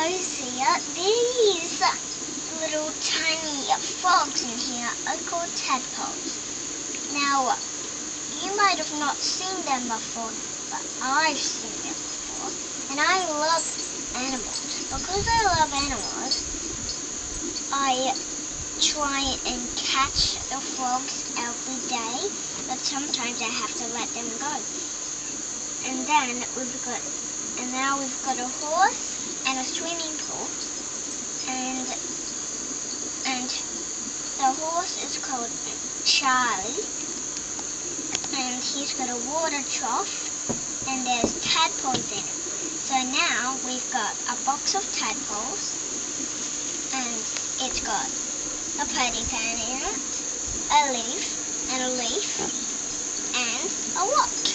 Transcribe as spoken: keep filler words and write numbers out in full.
shows here, these little tiny frogs in here are called tadpoles. Now, you might have not seen them before, but I've seen them before. And I love animals. Because I love animals, I try and catch the frogs every day, but sometimes I have to let them go. And then we've got, and now we've got a horse and a swimming pool, and and the horse is called Charlie, and he's got a water trough, and there's tadpoles in it. So now we've got a box of tadpoles, and it's got a patty pan in it, a leaf, and a leaf, and a watch.